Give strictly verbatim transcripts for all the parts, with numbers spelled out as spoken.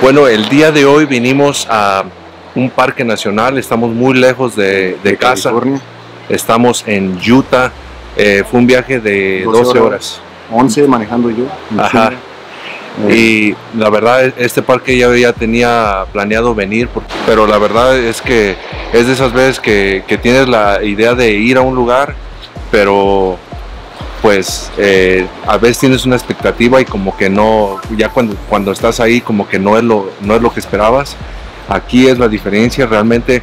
Bueno, el día de hoy vinimos a un parque nacional, estamos muy lejos de, de, de casa, California. Estamos en Utah, eh, fue un viaje de doce horas. once manejando yo. Ajá. Y la verdad, este parque ya, ya tenía planeado venir, pero la verdad es que es de esas veces que, que tienes la idea de ir a un lugar, pero pues eh, a veces tienes una expectativa y como que no, ya cuando, cuando estás ahí como que no es, lo, no es lo que esperabas. Aquí es la diferencia, realmente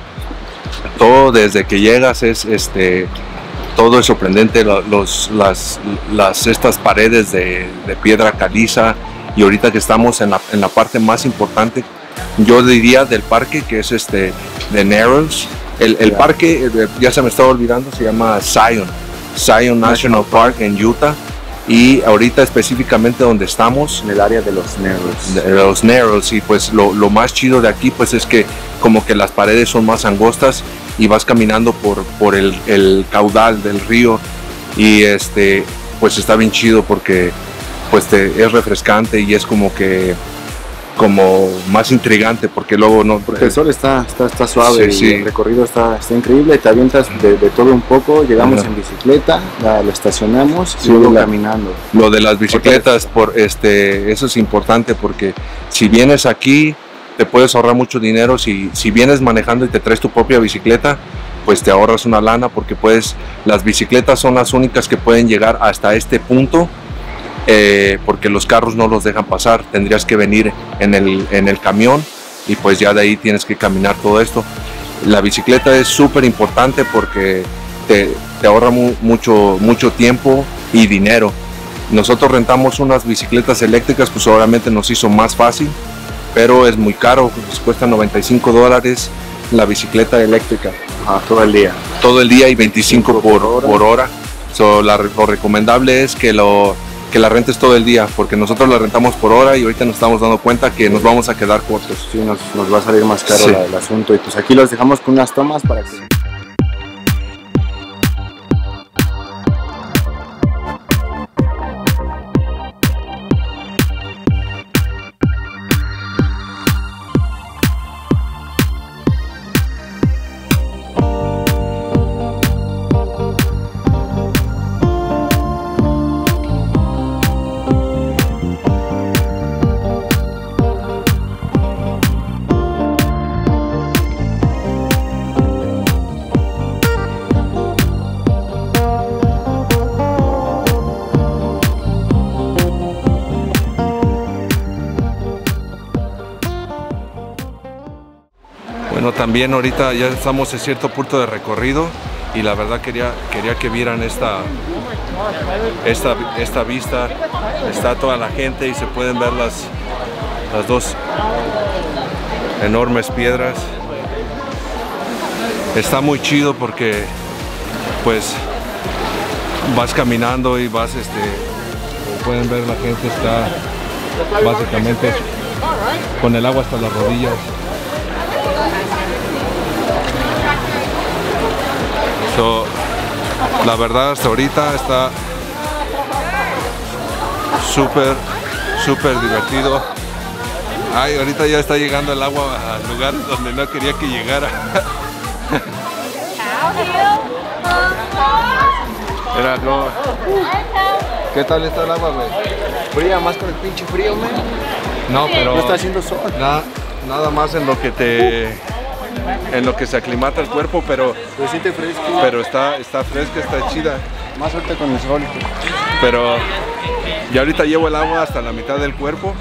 todo desde que llegas es este, todo es sorprendente, los, las, las, estas paredes de, de piedra caliza. Y ahorita que estamos en la, en la parte más importante, yo diría del parque, que es este de Narrows. El, el parque, ya se me estaba olvidando, se llama Zion, Zion National Park en Utah. Y ahorita específicamente donde estamos, en el área de los Narrows. De los Narrows, y pues lo, lo más chido de aquí pues es que como que las paredes son más angostas y vas caminando por, por el, el caudal del río y este pues está bien chido porque pues te, es refrescante y es como que como más intrigante porque luego no porque el sol está, está, está suave, sí, y sí. El recorrido está, está increíble, te avientas de, de todo un poco, llegamos uh-huh. en bicicleta, la, la estacionamos sí, y luego la, caminando. Lo de las bicicletas, por este, eso es importante porque si vienes aquí te puedes ahorrar mucho dinero, si, si vienes manejando y te traes tu propia bicicleta, pues te ahorras una lana porque puedes, las bicicletas son las únicas que pueden llegar hasta este punto. Eh, porque los carros no los dejan pasar, tendrías que venir en el, en el camión y pues ya de ahí tienes que caminar todo esto. La bicicleta es súper importante porque te, te ahorra mu, mucho, mucho tiempo y dinero. Nosotros rentamos unas bicicletas eléctricas, pues obviamente nos hizo más fácil, pero es muy caro, pues cuesta noventa y cinco dólares la bicicleta eléctrica. Ah, todo el día. Todo el día y veinticinco por hora. Por hora. So, la, lo recomendable es que lo que la rentes todo el día, porque nosotros la rentamos por hora y ahorita nos estamos dando cuenta que nos vamos a quedar cortos. Sí, nos, nos va a salir más caro sí. la, el asunto y pues aquí los dejamos con unas tomas para que... Bueno, también ahorita ya estamos en cierto punto de recorrido y la verdad quería, quería que vieran esta, esta, esta vista. Está toda la gente y se pueden ver las, las dos enormes piedras. Está muy chido porque pues vas caminando y vas, este, como pueden ver la gente está básicamente con el agua hasta las rodillas. So, la verdad hasta ahorita está súper, súper divertido. Ay, ahorita ya está llegando el agua al lugar donde no quería que llegara. Mira, no. ¿Qué tal está el agua, güey? Fría, más con el pinche frío, man. No, pero no está haciendo sol. Nada, nada más en lo que te... en lo que se aclimata el cuerpo, pero se siente fresco. Pero está, está fresca, está chida. Más suerte con el sol. Pero ya ahorita llevo el agua hasta la mitad del cuerpo.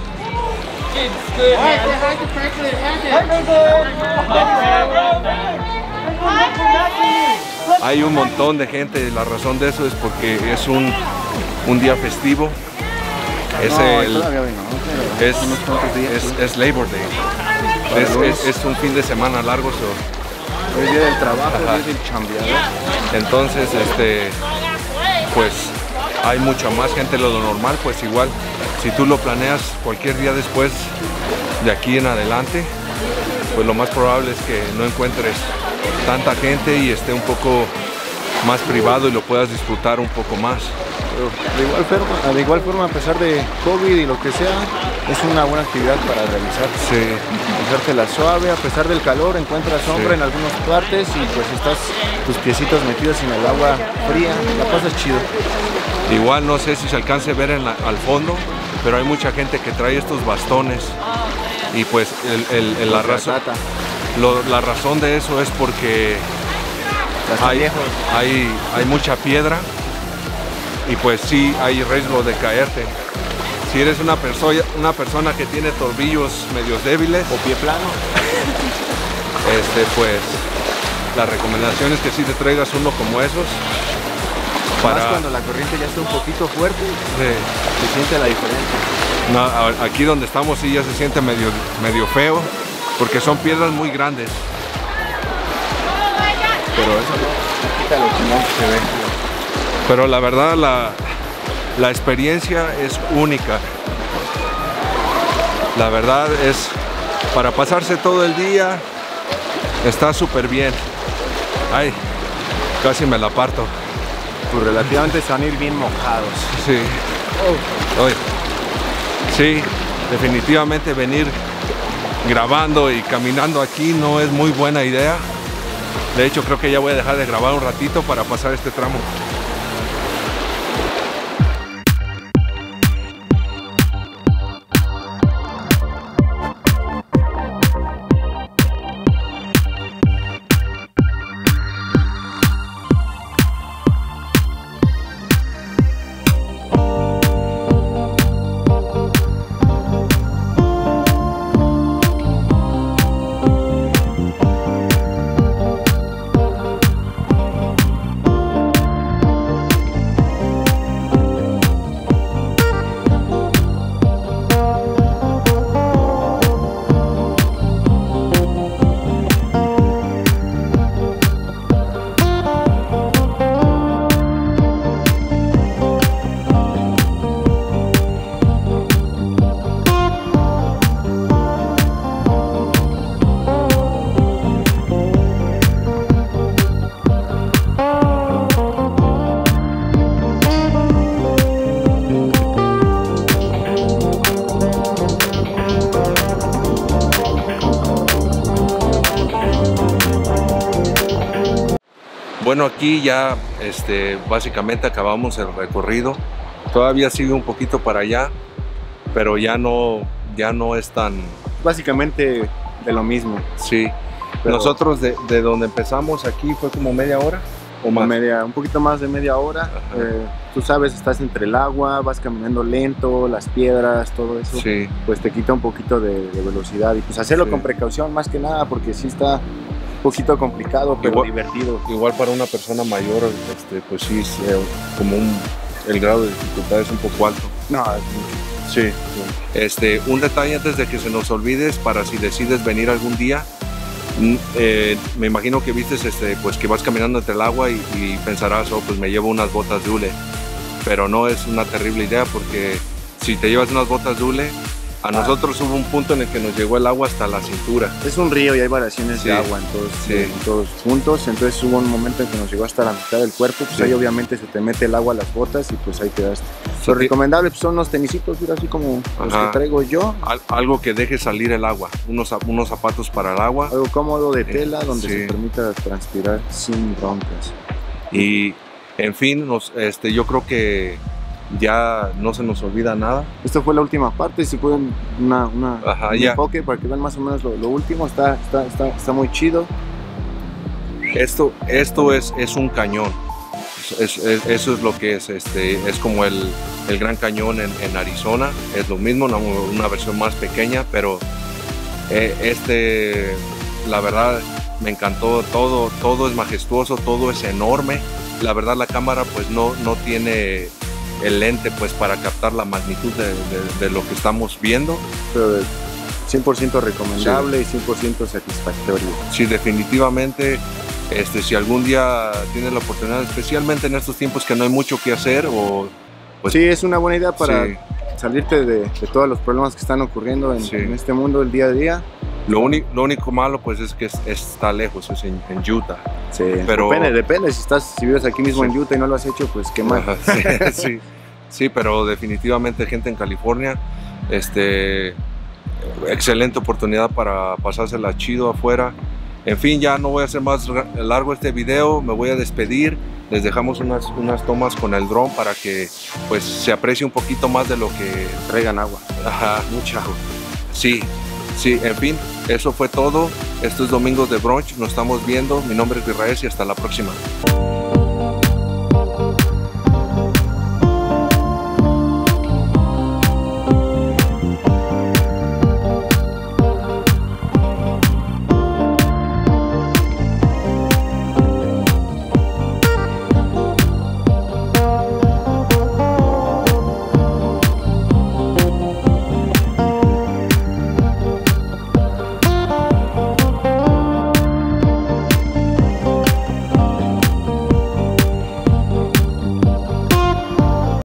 Hay un montón de gente, la razón de eso es porque es un, un día festivo. Es, no, el, es, es, es Labor Day. Es, es, es un fin de semana largo. So. El día del trabajo, el día del chambeador. Entonces, este, pues hay mucha más gente de lo normal, pues igual, si tú lo planeas cualquier día después de aquí en adelante, pues lo más probable es que no encuentres tanta gente y esté un poco más privado y lo puedas disfrutar un poco más. pero de igual forma, de igual forma a pesar de COVID y lo que sea, es una buena actividad para realizar. Sí. Hacértela suave, a pesar del calor, encuentras sombra sí. en algunas partes y pues estás tus piecitos metidos en el agua fría, la pasas chido. Igual no sé si se alcance a ver en la, al fondo, pero hay mucha gente que trae estos bastones y pues el, el, el, la, razón, lo, la razón de eso es porque hay, hay, hay mucha piedra y pues sí hay riesgo de caerte. Si eres una, perso una persona que tiene tobillos medios débiles o pie plano, este, pues la recomendación es que sí te traigas uno como esos. Para... Más cuando la corriente ya está un poquito fuerte, sí. se siente la diferencia. No, aquí donde estamos sí ya se siente medio, medio feo, porque son piedras muy grandes. Pero eso no quita lo que no se ve. Pero la verdad la, la experiencia es única. La verdad es para pasarse todo el día, está súper bien. Ay, casi me la parto. Pues relativamente se van a ir bien mojados. Sí. Oh. Oye. Sí, definitivamente venir grabando y caminando aquí no es muy buena idea. De hecho, creo que ya voy a dejar de grabar un ratito para pasar este tramo. Bueno, aquí ya este, básicamente acabamos el recorrido. Todavía sigue un poquito para allá, pero ya no, ya no es tan... Básicamente de lo mismo. Sí. Pero... Nosotros de, de donde empezamos aquí fue como media hora o más. Media, un poquito más de media hora. Eh, tú sabes, estás entre el agua, vas caminando lento, las piedras, todo eso. Sí. Pues te quita un poquito de, de velocidad y pues hacerlo sí. con precaución más que nada, porque sí está un poquito complicado, pero igual, divertido. Igual para una persona mayor, este, pues sí, es, eh, como un, el grado de dificultad es un poco alto. No, sí. sí. Este, un detalle antes de que se nos olvides, para si decides venir algún día, eh, me imagino que vistes, este, pues que vas caminando entre el agua y, y pensarás, oh, pues me llevo unas botas de hule, pero no es una terrible idea, porque si te llevas unas botas de hule, a ah. nosotros hubo un punto en el que nos llegó el agua hasta la cintura. Es un río y hay variaciones sí. de agua en todos, sí. en todos puntos, entonces hubo un momento en que nos llegó hasta la mitad del cuerpo, pues sí. ahí obviamente se te mete el agua a las botas y pues ahí quedaste. Lo sí. recomendable pues, son los tenisitos, mira, así como Ajá. los que traigo yo. Al, algo que deje salir el agua, unos, unos zapatos para el agua. Algo cómodo de tela eh, donde sí. se permita transpirar sin broncas. Y en fin, nos, este, yo creo que ya no se nos olvida nada. Esta fue la última parte, si pueden una, una, Ajá, un ya. enfoque para que vean más o menos lo, lo último, está, está, está, está muy chido. Esto, esto es, es un cañón, es, es, eso es lo que es, este, es como el, el Gran Cañón en, en Arizona, es lo mismo, una, una versión más pequeña, pero eh, este, la verdad me encantó, todo, todo es majestuoso, todo es enorme, la verdad la cámara pues no, no tiene el lente pues para captar la magnitud de, de, de lo que estamos viendo, pero cien por ciento recomendable sí. y cien por ciento satisfactorio. Sí, definitivamente, este, si algún día tienes la oportunidad, especialmente en estos tiempos que no hay mucho que hacer, o pues, sí, es una buena idea para sí. salirte de, de todos los problemas que están ocurriendo en, sí. en este mundo el día a día, Lo, lo único malo pues es que es, está lejos, es en, en Utah. Sí, pero, depende, depende, si estás, si vives aquí mismo sí. en Utah y no lo has hecho, pues qué mal. Sí, sí, sí, pero definitivamente gente en California, este, excelente oportunidad para pasársela chido afuera. En fin, ya no voy a hacer más largo este video, me voy a despedir. Les dejamos unas, unas tomas con el dron para que pues se aprecie un poquito más de lo que... Traigan agua. Ajá, mucha agua. Sí, sí, en fin, eso fue todo. Esto es Domingos de Brunch, nos estamos viendo. Mi nombre es Israel y hasta la próxima.